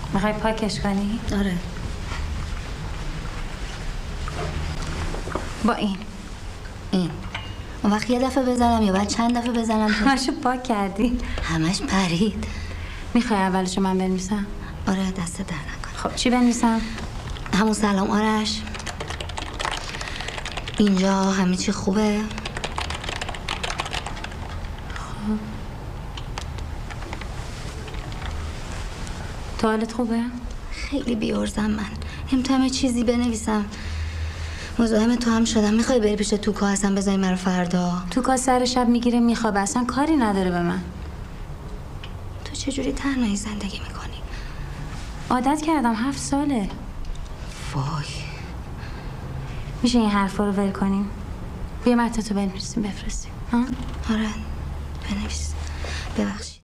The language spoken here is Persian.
میخوای پاکش کنی؟ آره. با این اون وقت یه دفعه بزنم یا بعد چند دفعه بزنم؟ همشو پاک کردی؟ همش پرید. میخوای اولشو من بنویسم؟ آره دست در نکن. خب چی بنویسم؟ همون سلام آرش. اینجا همه چی خوبه. خب تو حالت خوبه؟ خیلی بیارزم من. همه چیزی بنویسم. مزاحم تو هم شدم. میخوای بری پیش توکا اصلا بذاری مرا فردا؟ توکا سر شب میگیره میخوابه، اصلا کاری نداره به من. تو چجوری تنهایی زندگی میکنی؟ عادت کردم، 7 ساله. وای. میشه این حرفا رو ول کنیم؟ بیا متن تو بنویسیم بفرستیم. آره بنویس. ببخشید.